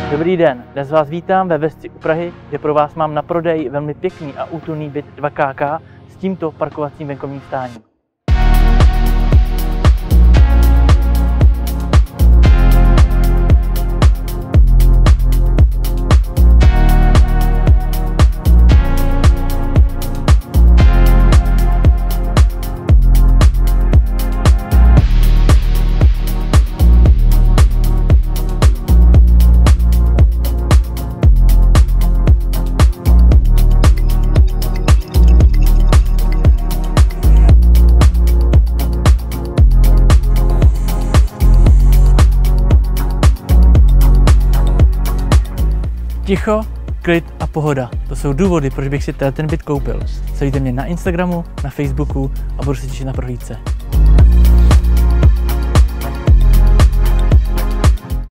Dobrý den, dnes vás vítám ve Vesci u Prahy, kde pro vás mám na prodej velmi pěkný a útulný byt 2KK s tímto parkovacím venkovním stáním. Ticho, klid a pohoda. To jsou důvody, proč bych si ten byt koupil. Sledujte mě na Instagramu, na Facebooku a budu se těšit na prohlídce.